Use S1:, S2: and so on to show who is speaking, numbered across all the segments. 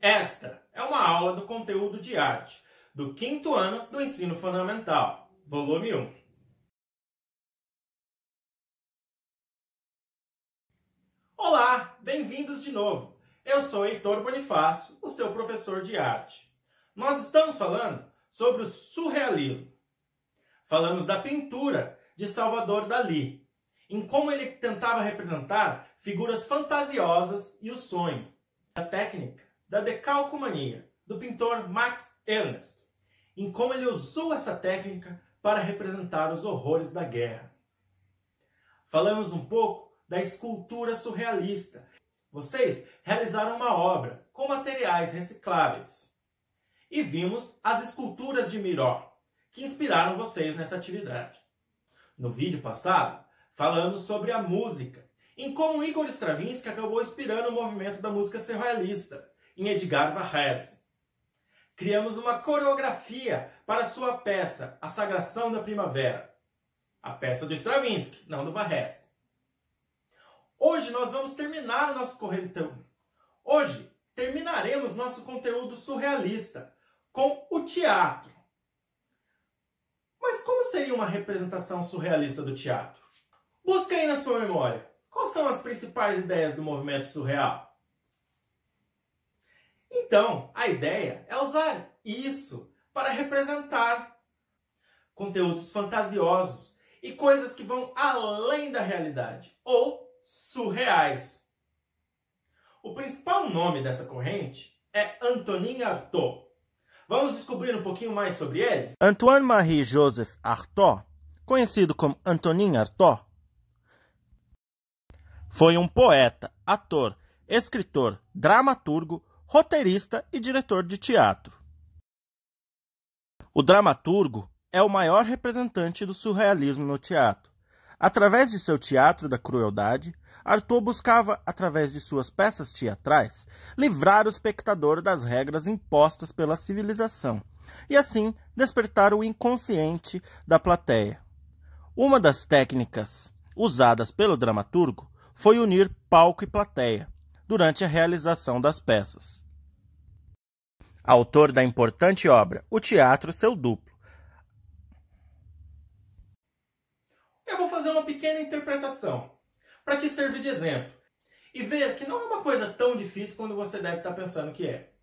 S1: Esta é uma aula do conteúdo de arte do 5º ano do Ensino Fundamental, volume 1. Olá, bem-vindos de novo. Eu sou Heitor Bonifácio, o seu professor de arte. Nós estamos falando sobre o surrealismo. Falamos da pintura de Salvador Dalí, em como ele tentava representar figuras fantasiosas e o sonho. A técnica da decalcomania, do pintor Max Ernst, em como ele usou essa técnica para representar os horrores da guerra. Falamos um pouco da escultura surrealista. Vocês realizaram uma obra com materiais recicláveis. E vimos as esculturas de Miró, que inspiraram vocês nessa atividade. No vídeo passado, falamos sobre a música, em como Igor Stravinsky acabou inspirando o movimento da música surrealista, em Edgar Varèse. Criamos uma coreografia para sua peça, A Sagração da Primavera. A peça do Stravinsky, não do Varèse. Hoje nós vamos terminar o nosso conteúdo. Hoje terminaremos nosso conteúdo surrealista com o teatro. Mas como seria uma representação surrealista do teatro? Busca aí na sua memória. Quais são as principais ideias do movimento surreal? Então, a ideia é usar isso para representar conteúdos fantasiosos e coisas que vão além da realidade, ou surreais. O principal nome dessa corrente é Antonin Artaud. Vamos descobrir um pouquinho mais sobre ele?
S2: Antoine-Marie Joseph Artaud, conhecido como Antonin Artaud, foi um poeta, ator, escritor, dramaturgo, roteirista e diretor de teatro. O dramaturgo é o maior representante do surrealismo no teatro. Através de seu teatro da crueldade, Artaud buscava, através de suas peças teatrais, livrar o espectador das regras impostas pela civilização e, assim, despertar o inconsciente da plateia. Uma das técnicas usadas pelo dramaturgo foi unir palco e plateia durante a realização das peças. Autor da importante obra O Teatro, Seu Duplo.
S1: Eu vou fazer uma pequena interpretação para te servir de exemplo e ver que não é uma coisa tão difícil quando você deve estar pensando que é.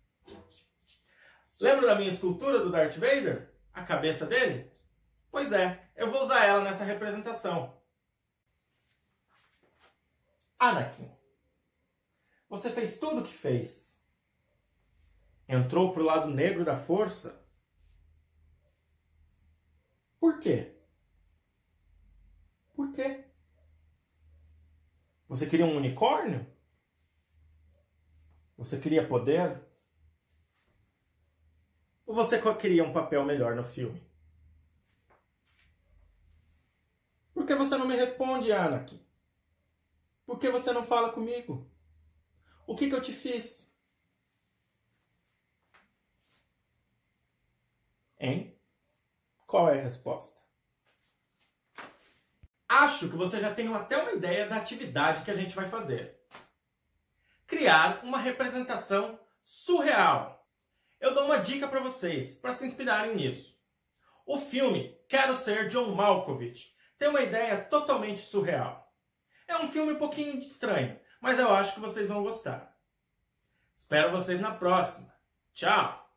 S1: Lembra da minha escultura do Darth Vader? A cabeça dele? Pois é, eu vou usar ela nessa representação. Anakin, você fez tudo o que fez. Entrou para o lado negro da força? Por quê? Por quê? Você queria um unicórnio? Você queria poder? Ou você queria um papel melhor no filme? Por que você não me responde, Anakin? Por que você não fala comigo? O que eu te fiz? Hein? Qual é a resposta? Acho que você já tem até uma ideia da atividade que a gente vai fazer. Criar uma representação surreal. Eu dou uma dica para vocês, para se inspirarem nisso. O filme Quero Ser John Malkovich tem uma ideia totalmente surreal. É um filme um pouquinho estranho, mas eu acho que vocês vão gostar. Espero vocês na próxima. Tchau!